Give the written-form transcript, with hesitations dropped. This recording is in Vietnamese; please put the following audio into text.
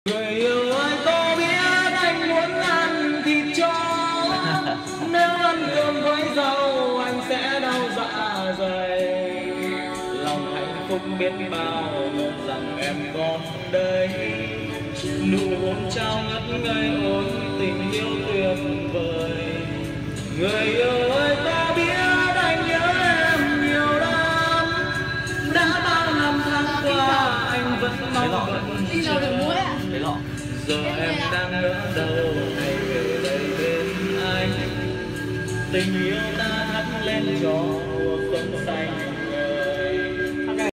Người yêu ơi có biết anh muốn ăn thịt chó, nếu ăn cơm với rau anh sẽ đau dạ dày. Lòng hạnh phúc biết bao ngờ rằng em còn đây, nụ hôn trao ngất ngây ôi tình yêu tuyệt vời. Người yêu ơi có biết anh nhớ em nhiều lắm, đã bao năm tháng qua anh vẫn mong vẫn chờ. Giờ em đang ở đâu hãy về đây bên anh, tình yêu ta thắp lên cho mùa xuân xanh.